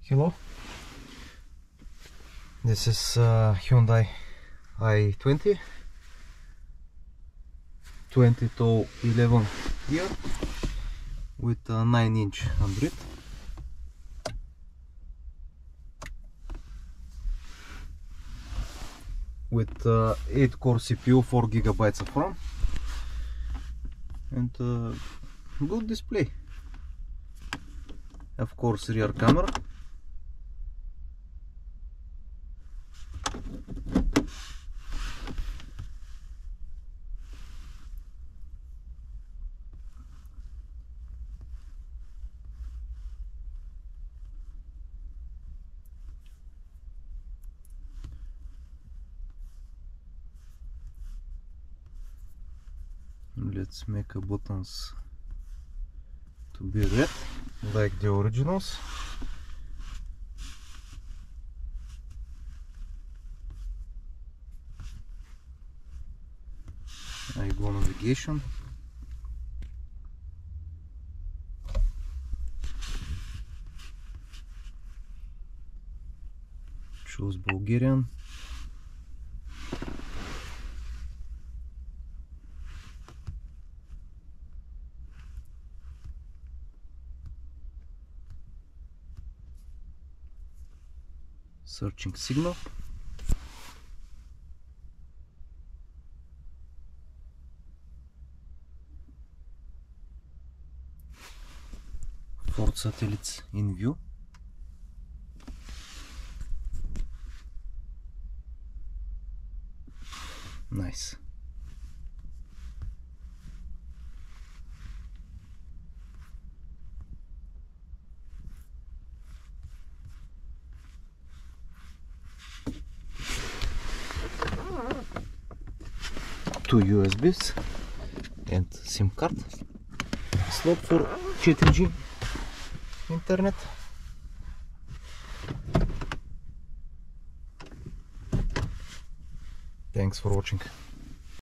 Hello, this is Hyundai i20 2011 year with a 9-inch Android with 8-core CPU, 4 GB of RAM and good display. Of course, rear camera. Let's make a buttons to be red like the originals. I go navigation. Choose Bulgarian. Searching signal. Ford satellites in view. Nice. Two USBs and SIM card, slot for 4G internet. Thanks for watching.